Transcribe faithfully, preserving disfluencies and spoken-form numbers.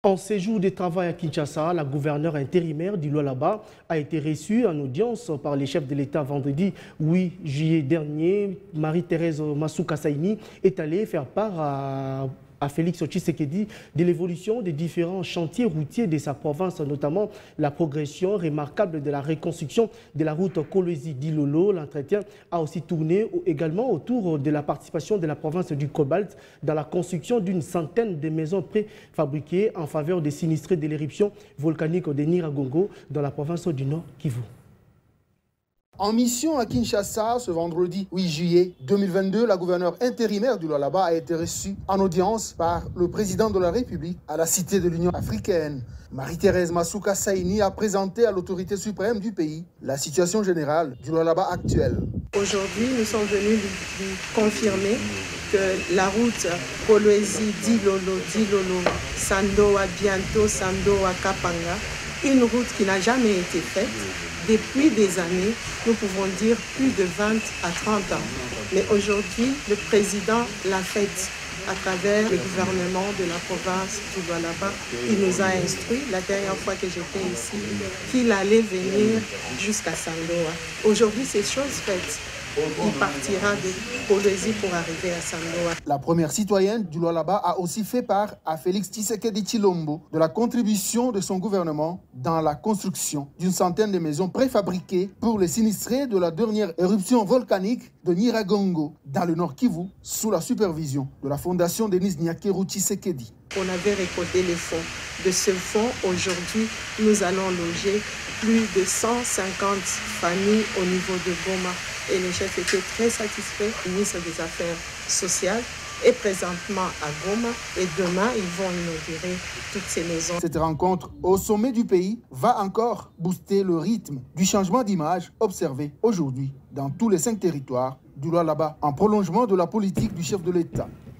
En séjour de travail à Kinshasa, la gouverneure intérimaire du Lualaba a été reçue en audience par les chefs de l'État vendredi huit juillet dernier. Marie-Thérèse Masuka Saini est allée faire part à, à Félix Tshisekedi de l'évolution des différents chantiers routiers de sa province, notamment la progression remarquable de la reconstruction de la route Kolwezi-Dilolo. L'entretien a aussi tourné également autour de la participation de la province du Cobalt dans la construction d'une centaine de maisons préfabriquées en faveur des sinistrés de l'éruption volcanique de Nyiragongo dans la province du Nord Kivu. En mission à Kinshasa, ce vendredi huit juillet deux mille vingt-deux, la gouverneure intérimaire du Lualaba a été reçue en audience par le président de la République à la Cité de l'Union africaine. Marie-Thérèse Masuka Saini a présenté à l'autorité suprême du pays la situation générale du Lualaba actuelle. Aujourd'hui, nous sommes venus lui, lui confirmer que la route Kolwezi-Dilolo, Dilolo, Sandoa, bientôt Sandoa, Kapanga, une route qui n'a jamais été faite. Depuis des années, nous pouvons dire plus de vingt à trente ans. Mais aujourd'hui, le président l'a faite à travers le gouvernement de la province du Lualaba. Il nous a instruit, la dernière fois que j'étais ici, qu'il allait venir jusqu'à Sandoa. Aujourd'hui, c'est chose faite. Il partira de Kolwezi pour arriver à Sandoa. La première citoyenne du Lualaba a aussi fait part à Félix Tshisekedi Tshilombo de la contribution de son gouvernement dans la construction d'une centaine de maisons préfabriquées pour les sinistrés de la dernière éruption volcanique de Nyiragongo dans le Nord Kivu, sous la supervision de la fondation Denis Nyakeru Tshisekedi. On avait récolté les fonds. De ce fonds, aujourd'hui, nous allons loger plus de cent cinquante familles au niveau de Goma. Et le chef était très satisfait, le ministre des Affaires sociales est présentement à Goma et demain, ils vont inaugurer toutes ces maisons. Cette rencontre au sommet du pays va encore booster le rythme du changement d'image observé aujourd'hui dans tous les cinq territoires du Lualaba, en prolongement de la politique du chef de l'État.